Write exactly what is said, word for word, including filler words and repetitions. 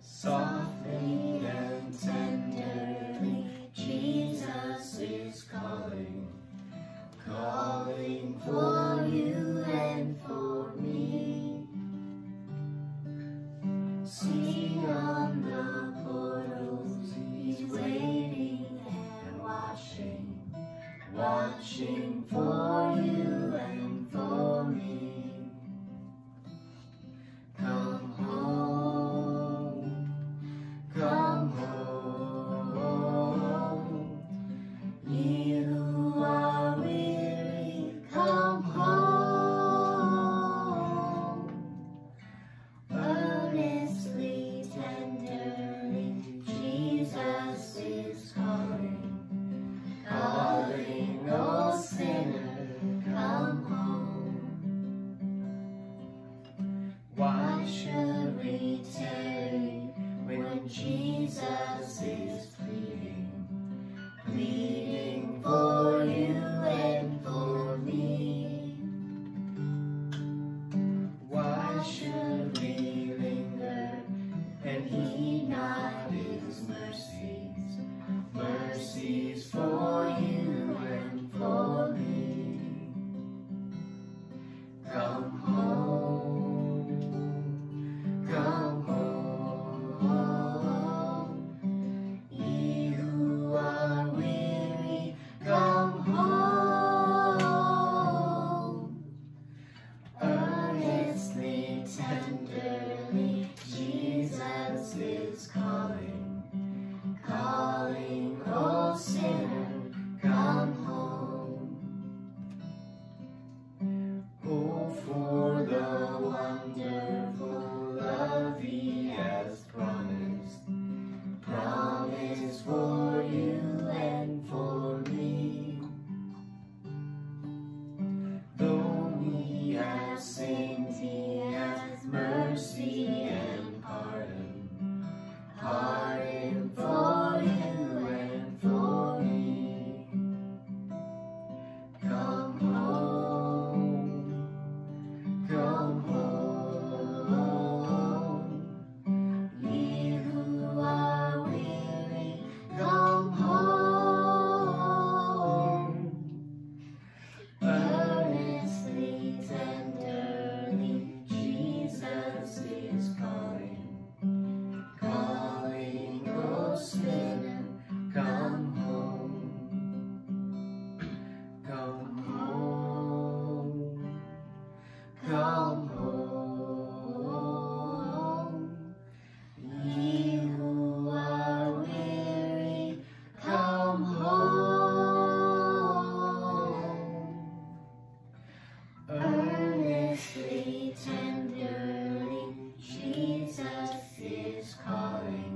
Softly and tenderly, Jesus is calling, calling for you and for me. See on the portals, he's waiting and watching, watching for you and for me. Come home, come home, ye who are weary, come home. Earnestly, tenderly, Jesus is calling, calling, oh sinner, come home. Why should we tarry when Jesus is pleading, pleading for you and for me? Why should we linger and heed not his mercies, mercies for you and for me? Come home, come home, ye who are weary, come home. Earnestly, tenderly, Jesus is calling, calling, oh sinner, come home. Oh, for the wonderful love he has promised, promised for you and for me. Though we have sinned, he has mercy and pardon, pardon for you and for me. Come home, come home, ye who are weary, come home. Earnestly, tenderly, Jesus is calling, calling, oh sinner, come home. Come home, come home, ye who are weary, come home. Earnestly, tenderly, Jesus is calling,